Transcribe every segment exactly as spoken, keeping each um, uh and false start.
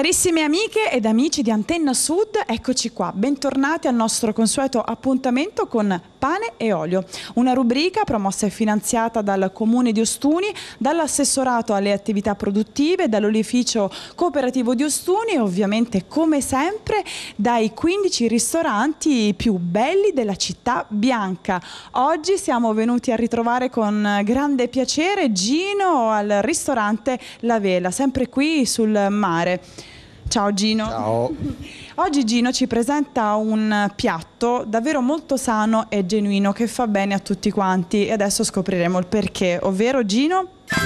Carissime amiche ed amici di Antenna Sud, eccoci qua, bentornati al nostro consueto appuntamento con Pane e Olio, una rubrica promossa e finanziata dal Comune di Ostuni, dall'assessorato alle attività produttive, dall'olificio cooperativo di Ostuni e ovviamente come sempre dai quindici ristoranti più belli della città bianca. Oggi siamo venuti a ritrovare con grande piacere Gino al ristorante La Vela, sempre qui sul mare. Ciao Gino. Ciao. Oggi Gino ci presenta un piatto davvero molto sano e genuino che fa bene a tutti quanti e adesso scopriremo il perché, ovvero Gino?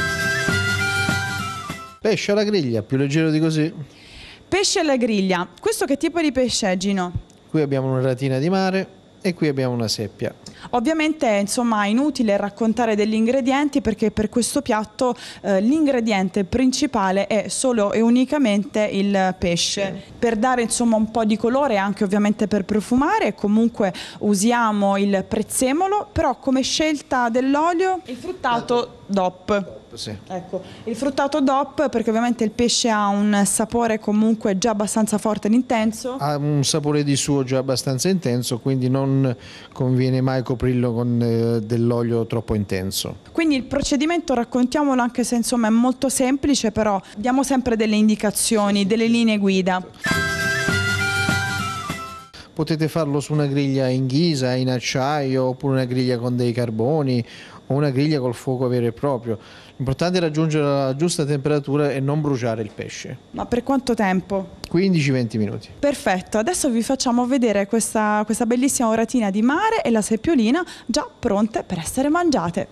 Pesce alla griglia, più leggero di così. Pesce alla griglia. Questo che tipo di pesce è, Gino? Qui abbiamo una ratina di mare e qui abbiamo una seppia. Ovviamente insomma è inutile raccontare degli ingredienti perché per questo piatto eh, l'ingrediente principale è solo e unicamente il pesce. Sì. Per dare insomma un po' di colore e anche ovviamente per profumare comunque usiamo il prezzemolo, però come scelta dell'olio il fruttato D O P. Sì. Ecco, il fruttato D O P perché ovviamente il pesce ha un sapore comunque già abbastanza forte ed intenso. Ha un sapore di suo già abbastanza intenso, quindi non conviene mai coprirlo con eh, dell'olio troppo intenso. Quindi il procedimento raccontiamolo, anche se insomma è molto semplice, però diamo sempre delle indicazioni, delle linee guida. Potete farlo su una griglia in ghisa, in acciaio, oppure una griglia con dei carboni o una griglia col fuoco vero e proprio. L'importante è raggiungere la giusta temperatura e non bruciare il pesce. Ma per quanto tempo? quindici venti minuti. Perfetto, adesso vi facciamo vedere questa, questa bellissima oratina di mare e la seppiolina già pronte per essere mangiate.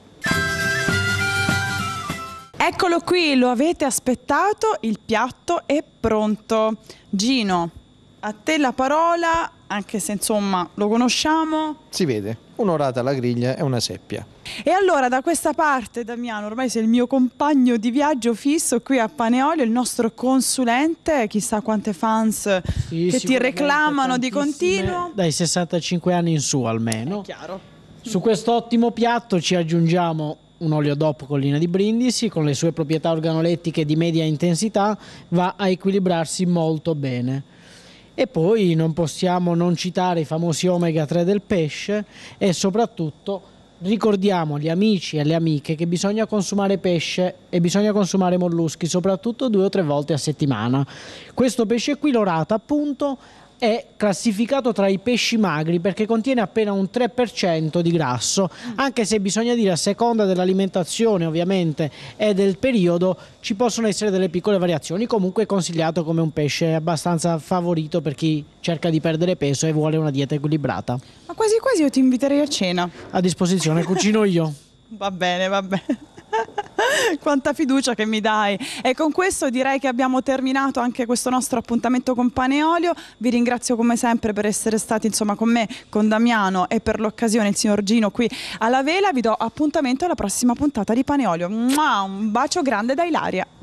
Eccolo qui, lo avete aspettato, il piatto è pronto. Gino, a te la parola, anche se insomma lo conosciamo. Si vede, un'orata alla griglia e una seppia. E allora da questa parte, Damiano, ormai sei il mio compagno di viaggio fisso qui a Pane e Olio, il nostro consulente, chissà quante fans sì, che ti reclamano di continuo. Dai sessantacinque anni in su almeno. È chiaro. Su questo ottimo piatto ci aggiungiamo un olio D O P Collina di Brindisi, con le sue proprietà organolettiche di media intensità, va a equilibrarsi molto bene. E poi non possiamo non citare i famosi omega tre del pesce e soprattutto ricordiamo agli amici e alle amiche che bisogna consumare pesce e bisogna consumare molluschi soprattutto due o tre volte a settimana. Questo pesce qui, l'orata appunto, è classificato tra i pesci magri perché contiene appena un tre per cento di grasso, anche se bisogna dire a seconda dell'alimentazione ovviamente e del periodo ci possono essere delle piccole variazioni. Comunque è consigliato come un pesce abbastanza favorito per chi cerca di perdere peso e vuole una dieta equilibrata. Ma quasi quasi io ti inviterei a cena. A disposizione, cucino io. Va bene, va bene. Quanta fiducia che mi dai. E con questo direi che abbiamo terminato anche questo nostro appuntamento con Pane e Olio. Vi ringrazio come sempre per essere stati insomma con me, con Damiano e per l'occasione il signor Gino qui alla Vela. Vi do appuntamento alla prossima puntata di Pane e Olio. Un bacio grande da Ilaria.